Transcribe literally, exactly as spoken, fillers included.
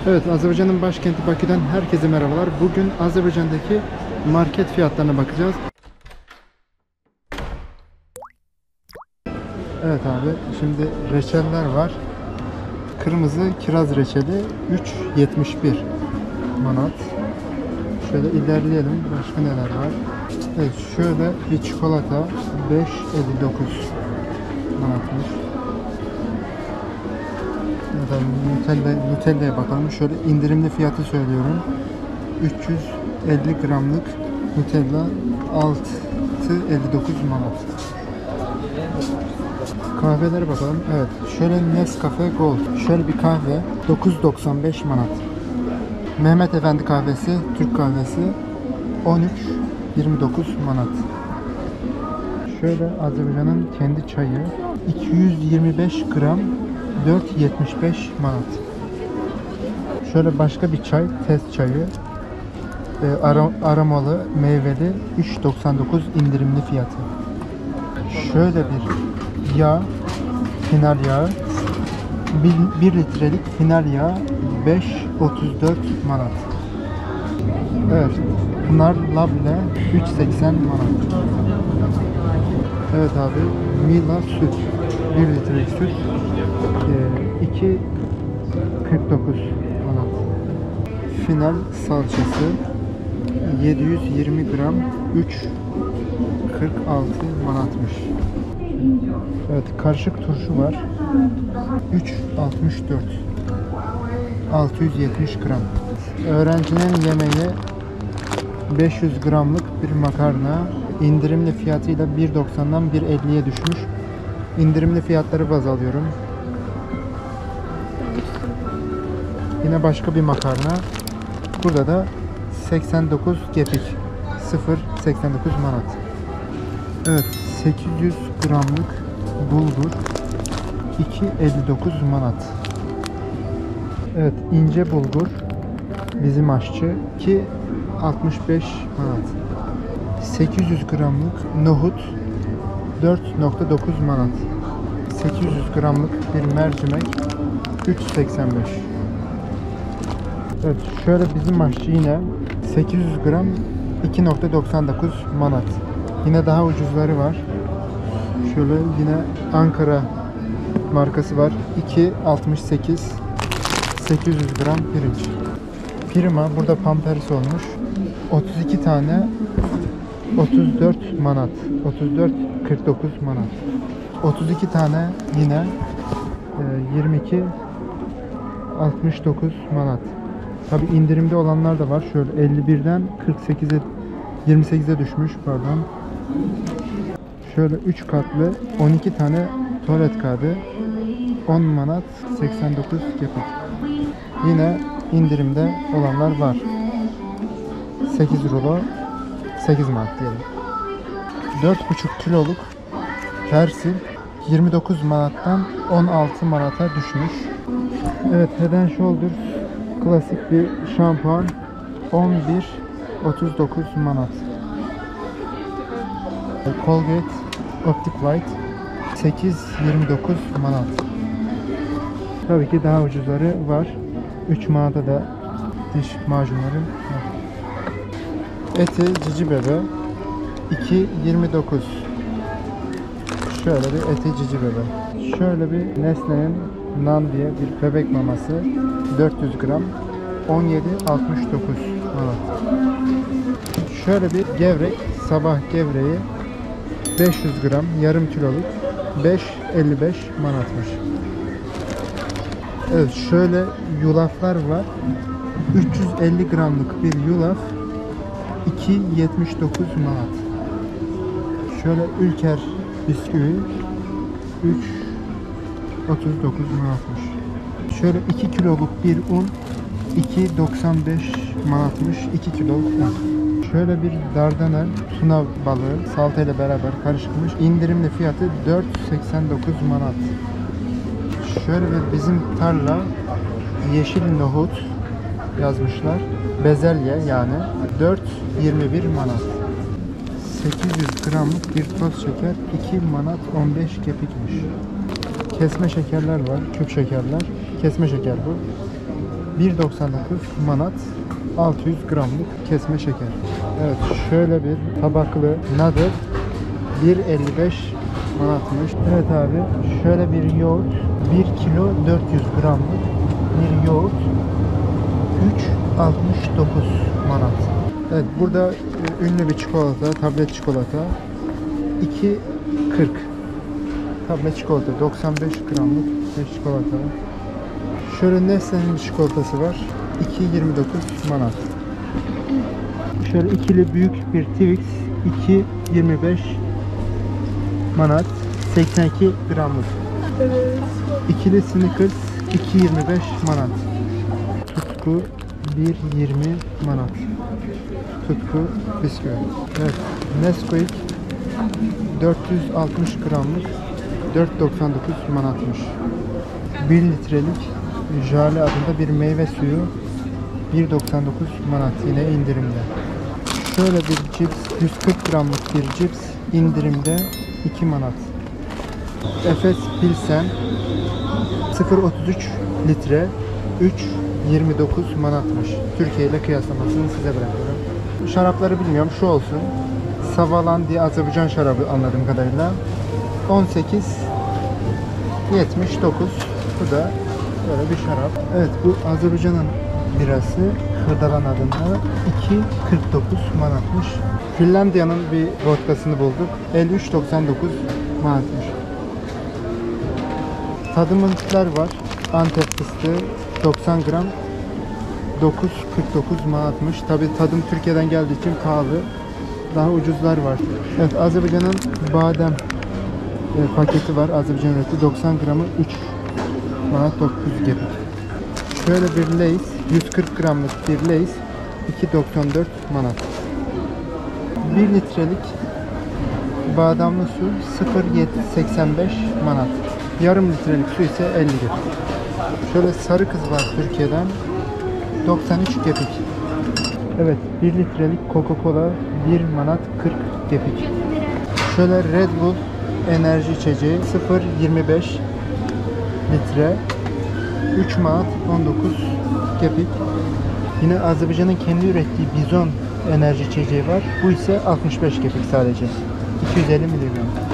Evet, Azerbaycan'ın başkenti Bakü'den herkese merhabalar. Bugün Azerbaycan'daki market fiyatlarına bakacağız. Evet abi, şimdi reçeller var. Kırmızı kiraz reçeli üç yetmiş bir manat. Şöyle ilerleyelim. Başka neler var? Evet, şöyle bir çikolata beş elli dokuz manatmış. Ya da Nutella, Nutella'ya bakalım. Şöyle indirimli fiyatı söylüyorum. üç yüz elli gramlık Nutella altı elli dokuz manat. Kahvelere bakalım. Evet. Şöyle Nescafe Gold. Şöyle bir kahve dokuz doksan beş manat. Mehmet Efendi kahvesi, Türk kahvesi on üç yirmi dokuz manat. Şöyle Azerbaycan'ın kendi çayı iki yüz yirmi beş gram dört yetmiş beş manat. Şöyle başka bir çay, test çayı. E, arom, aromalı, meyveli üç doksan dokuz indirimli fiyatı. Şöyle bir yağ, final yağı bir litrelik final yağı beş otuz dört manat. Evet, Pınar Labne üç seksen manat. Evet abi, Mila süt bir litrelik süt e, iki kırk dokuz manat. Final salçası yedi yüz yirmi gram üç kırk altı manatmış. Evet, karışık turşu var üç altmış dört altı yüz yetmiş gram. Öğrencinin yemeği beş yüz gramlık bir makarna indirimli fiyatıyla bir doksandan bir elliye düşmüş. İndirimli fiyatları baz alıyorum. Yine başka bir makarna. Burada da seksen dokuz kepik sıfır seksen dokuz manat. Evet, sekiz yüz gramlık bulgur iki elli dokuz manat. Evet, ince bulgur bizim aşçı iki altmış beş manat. sekiz yüz gramlık nohut dört nokta dokuz manat. sekiz yüz gramlık bir mercimek üç seksen beş. Evet, şöyle bizim aşçı yine sekiz yüz gram iki nokta doksan dokuz manat. Yine daha ucuzları var. Şöyle yine Ankara markası var. iki altmış sekiz sekiz yüz gram pirinç. Prima burada Pampers olmuş. otuz iki tane otuz dört manat. otuz dört kırk dokuz manat. otuz iki tane yine yirmi iki altmış dokuz manat. Tabi indirimde olanlar da var. Şöyle elli birden kırk sekize yirmi sekize düşmüş, pardon. Şöyle üç katlı on iki tane tuvalet kağıdı on manat seksen dokuz kepik. Yine indirimde olanlar var. sekiz rulo sekiz manat diyelim. dört buçuk kiloluk persil yirmi dokuz manattan on altı manata düşmüş. Evet, Head and Shoulders klasik bir şampuan on bir otuz dokuz manat. Colgate Optic White sekiz yirmi dokuz manat. Tabii ki daha ucuzları var. üç manata da diş macunları var. Eti Cici Bebe iki yirmi dokuz. Şöyle bir Eti Cici Bebe. Şöyle bir Nestle'nin Nan diye bir bebek maması dört yüz gram on yedi altmış dokuz manat. Şöyle bir gevrek, sabah gevreği beş yüz gram yarım kiloluk beş elli beş manatmış. Evet, şöyle yulaflar var. üç yüz elli gramlık bir yulaf iki yetmiş dokuz manat. Şöyle Ülker bisküvi üç otuz dokuz manatmış. Şöyle iki kiloluk bir un iki doksan beş manatmış. iki kiloluk un. Şöyle bir Dardanel tuna balığı salata ile beraber karıştırılmış. İndirimli fiyatı dört seksen dokuz manat. Şöyle bir bizim tarla yeşil nohut yazmışlar. Bezelye yani dört yirmi bir manat. sekiz yüz gramlık bir toz şeker iki manat on beş kepikmiş. Kesme şekerler var, küp şekerler. Kesme şeker bu. bir doksan dokuz manat altı yüz gramlık kesme şeker. Evet, şöyle bir tabaklı nadir bir elli beş manatmış. Evet abi, şöyle bir yoğurt bir kilo dört yüz gramlık bir yoğurt üç altmış dokuz manat. Evet, burada e, ünlü bir çikolata, tablet çikolata iki kırk. Tablet çikolata doksan beş gramlık bir çikolata. Şöyle Nestle'nin bir çikolatası var. iki yirmi dokuz manat. Şöyle ikili büyük bir Twix iki yirmi beş manat seksen iki gramlık. İkili Snickers iki yirmi beş manat. Tutku bir yirmi manat. Tutku bisküvi. Evet, Nesquik dört yüz altmış gramlık dört doksan dokuz manatmış. bir litrelik Jale adında bir meyve suyu bir doksan dokuz manat, yine indirimde. Şöyle bir cips yüz kırk gramlık bir cips indirimde iki manat. Efes Pilsen sıfır otuz üç litre üç yirmi dokuz manatmış. Türkiye ile kıyaslamasını size bırakıyorum. Şarapları bilmiyorum, şu olsun. Savalan diye Azerbaycan şarabı anladığım kadarıyla on sekiz yetmiş dokuz. Bu da böyle bir şarap. Evet, bu Azerbaycan'ın birası Hırdalan adında iki kırk dokuz manatmış. Finlandiya'nın bir vodkasını bulduk. elli üç doksan dokuz manatmış. Tadımlıklar var. Antep fıstığı doksan gram dokuz kırk dokuz manatmış. Tabi tadım Türkiye'den geldiği için pahalı. Daha ucuzlar var. Evet, Azerbaycan'ın badem e, paketi var. Azerbaycan üreti doksan gramı üç manat dokuz gibi. Şöyle bir Lay's yüz kırk gramlık bir Lay's iki doksan dört manat. bir litrelik bademli su sıfır yedi seksen beş manat. Yarım litrelik su ise elli lira. Şöyle sarı kız var Türkiye'den doksan üç kepik. Evet, bir litrelik Coca-Cola bir manat kırk kepik. Şöyle Red Bull enerji içeceği sıfır yirmi beş litre üç manat on dokuz kepik. Yine Azerbaycan'ın kendi ürettiği Bizon enerji içeceği var. Bu ise altmış beş kepik sadece. iki yüz elli miligram.